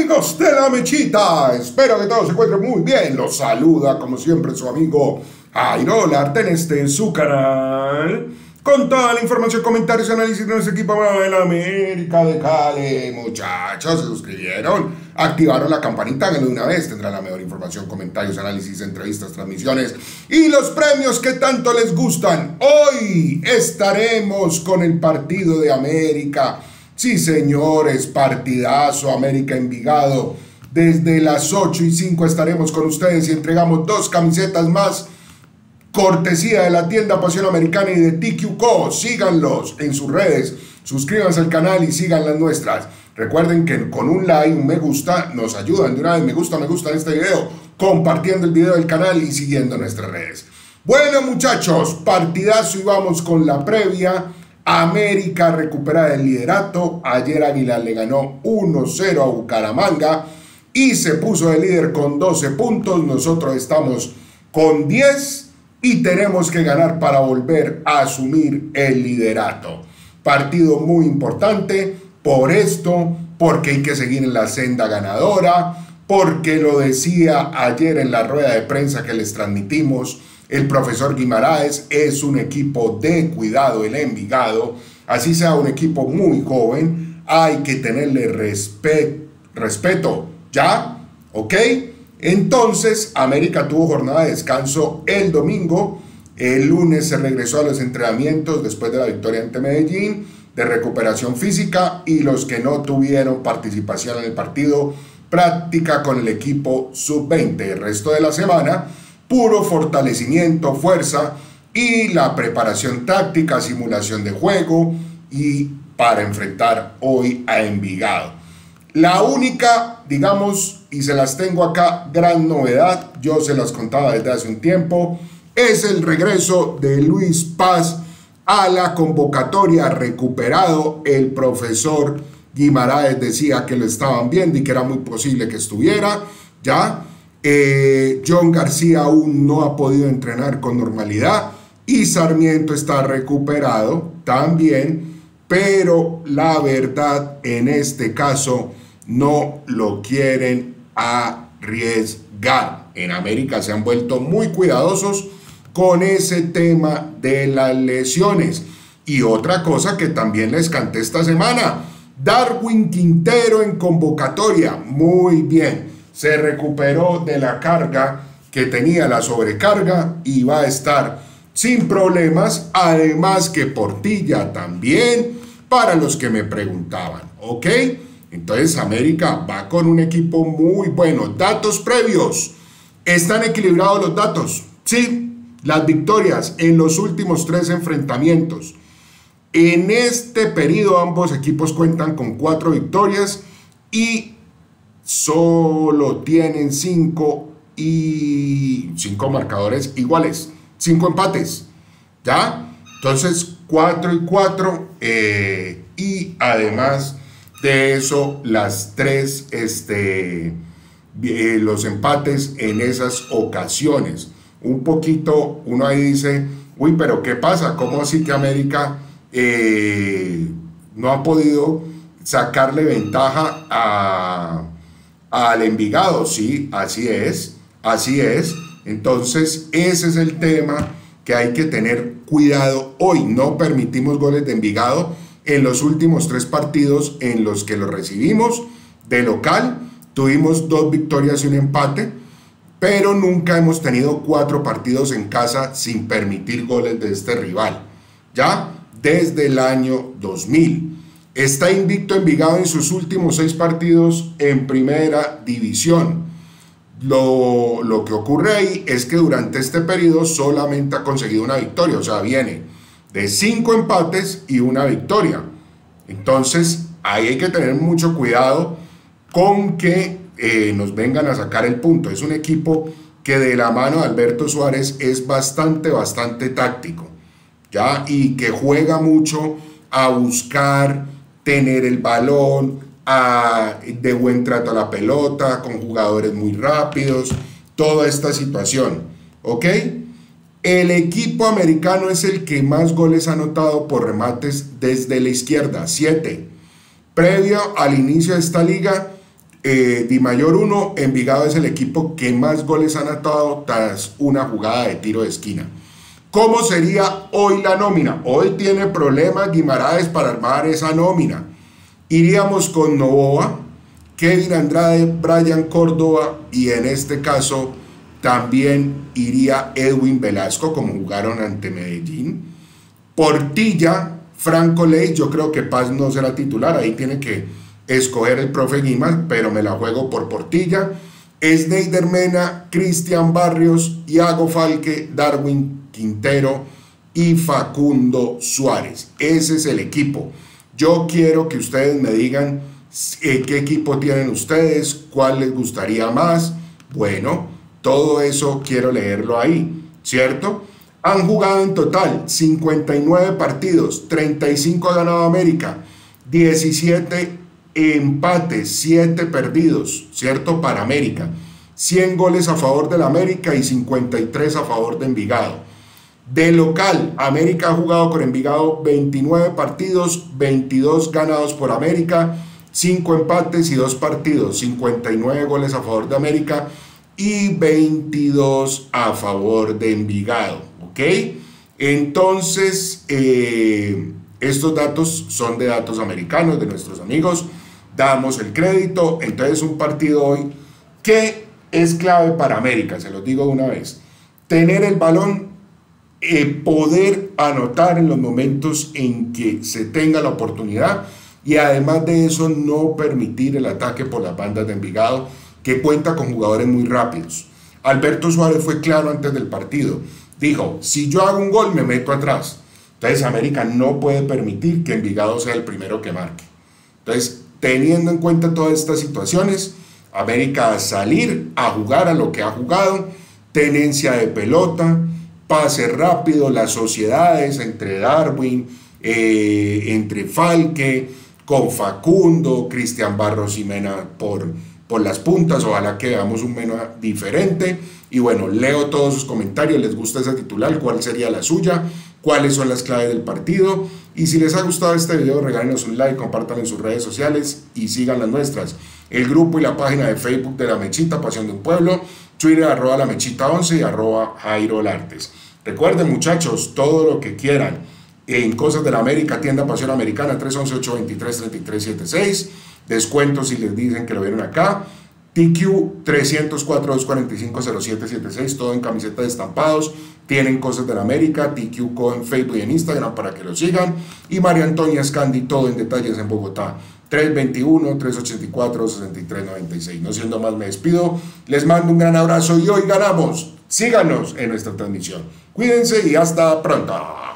Amigos de la Mechita, espero que todos se encuentren muy bien. Los saluda como siempre su amigo Jairo Larte en este su canal, con toda la información, comentarios y análisis de nuestro equipo de la América de Cali. Muchachos, se suscribieron, activaron la campanita, háganlo de una vez, tendrán la mejor información, comentarios, análisis, entrevistas, transmisiones y los premios que tanto les gustan. Hoy estaremos con el partido de América. Sí, señores, partidazo, América Envigado. Desde las 8:05 estaremos con ustedes y entregamos 2 camisetas más, cortesía de la tienda Pasión Americana y de TQCO. Síganlos en sus redes, suscríbanse al canal y sigan las nuestras. Recuerden que con un like, un me gusta, nos ayudan de una vez. Me gusta en este video, compartiendo el video del canal y siguiendo nuestras redes. Bueno, muchachos, partidazo y vamos con la previa. América recupera el liderato. Ayer Águila le ganó 1-0 a Bucaramanga y se puso de líder con 12 puntos. Nosotros estamos con 10 y tenemos que ganar para volver a asumir el liderato. Partido muy importante por esto, porque hay que seguir en la senda ganadora, porque lo decía ayer en la rueda de prensa que les transmitimos el profesor Guimaraes, es un equipo de cuidado el Envigado, así sea un equipo muy joven, hay que tenerle respeto, ¿ya? ¿Ok? Entonces, América tuvo jornada de descanso el domingo, el lunes se regresó a los entrenamientos después de la victoria ante Medellín, de recuperación física, y los que no tuvieron participación en el partido, práctica con el equipo sub-20. El resto de la semana, puro fortalecimiento, fuerza y la preparación táctica, simulación de juego y para enfrentar hoy a Envigado. La única, digamos, y se las tengo acá, gran novedad, yo se las contaba desde hace un tiempo, es el regreso de Luis Paz a la convocatoria. Recuperado, el profesor Guimaraes decía que lo estaban viendo y que era muy posible que estuviera, ¿ya? John García aún no ha podido entrenar con normalidad y Sarmiento está recuperado también, pero la verdad en este caso no lo quieren arriesgar. En América se han vuelto muy cuidadosos con ese tema de las lesiones. Y otra cosa que también les canté esta semana, Darwin Quintero en convocatoria, muy bien. Se recuperó de la carga que tenía, la sobrecarga, y va a estar sin problemas. Además que Portilla también, para los que me preguntaban, ¿ok? Entonces América va con un equipo muy bueno. Datos previos, ¿están equilibrados los datos? Sí, las victorias en los últimos 3 enfrentamientos. En este periodo ambos equipos cuentan con 4 victorias y solo tienen 5 marcadores iguales, 5 empates, ¿ya? Entonces 4-4 y además de eso las 3 los empates en esas ocasiones. Un poquito, uno ahí dice, uy, pero ¿qué pasa? ¿Cómo así que América no ha podido sacarle ventaja al Envigado? Sí, así es. Entonces ese es el tema que hay que tener cuidado hoy. No permitimos goles de Envigado en los últimos 3 partidos en los que lo recibimos de local. Tuvimos 2 victorias y un empate, pero nunca hemos tenido 4 partidos en casa sin permitir goles de este rival, ¿ya? Desde el año 2000. Está invicto Envigado en sus últimos 6 partidos en primera división. Lo que ocurre ahí es que durante este periodo solamente ha conseguido una victoria, o sea, viene de 5 empates y una victoria. Entonces, ahí hay que tener mucho cuidado con que nos vengan a sacar el punto. Es un equipo que de la mano de Alberto Suárez es bastante táctico, ¿ya? Y que juega mucho a buscar tener el balón, de buen trato a la pelota, con jugadores muy rápidos, toda esta situación, ¿ok? El equipo americano es el que más goles ha anotado por remates desde la izquierda, 7. Previo al inicio de esta liga, Di Mayor 1, Envigado es el equipo que más goles ha anotado tras una jugada de tiro de esquina. ¿Cómo sería hoy la nómina? Hoy tiene problemas Guimaraes para armar esa nómina. Iríamos con Novoa, Kevin Andrade, Brian Córdoba y en este caso también iría Edwin Velasco como jugaron ante Medellín. Portilla, Franco Leis, yo creo que Paz no será titular, ahí tiene que escoger el profe Guimas, pero me la juego por Portilla. Sneider Mena, Cristian Barrios, Iago Falque, Darwin Quintero y Facundo Suárez. Ese es el equipo. Yo quiero que ustedes me digan qué equipo tienen ustedes, cuál les gustaría más. Bueno, todo eso quiero leerlo ahí, ¿cierto? Han jugado en total 59 partidos, 35 ha ganado América, 17 empates, 7 perdidos, ¿cierto? Para América. 100 goles a favor del América y 53 a favor de Envigado. De local, América ha jugado con Envigado 29 partidos, 22 ganados por América, 5 empates y 2 partidos, 59 goles a favor de América y 22 a favor de Envigado, ¿ok? Entonces, estos datos son de datos americanos, de nuestros amigos, damos el crédito. Entonces un partido hoy que es clave para América, se los digo de una vez, tener el balón, poder anotar en los momentos en que se tenga la oportunidad y además de eso no permitir el ataque por las bandas de Envigado, que cuenta con jugadores muy rápidos. Alberto Suárez fue claro antes del partido, dijo, si yo hago un gol me meto atrás. Entonces América no puede permitir que Envigado sea el primero que marque. Entonces, teniendo en cuenta todas estas situaciones, América a salir a jugar a lo que ha jugado, tenencia de pelota, pase rápido, las sociedades entre Darwin, entre Falque, con Facundo, Cristian Barros y Mena por las puntas, ojalá que veamos un Mena diferente. Y bueno, leo todos sus comentarios, les gusta esa titular, cuál sería la suya, cuáles son las claves del partido, y si les ha gustado este video regálenos un like, compártanlo en sus redes sociales y sigan las nuestras, el grupo y la página de Facebook de La Mechita, Pasión de un Pueblo, Twitter @lamechita11 y @Jairo Lartes. Recuerden muchachos, todo lo que quieran en Cosas de la América, tienda Pasión Americana, 311-823-3376, descuentos si les dicen que lo vieron acá, TQ 304-245-0776, todo en camiseta de estampados, tienen Cosas de la América, TQ Co en Facebook y en Instagram para que lo sigan, y María Antonia Scandi, todo en detalles en Bogotá, 321-384-6396. No siendo más, me despido, les mando un gran abrazo y hoy ganamos. Síganos en nuestra transmisión. Cuídense y hasta pronto.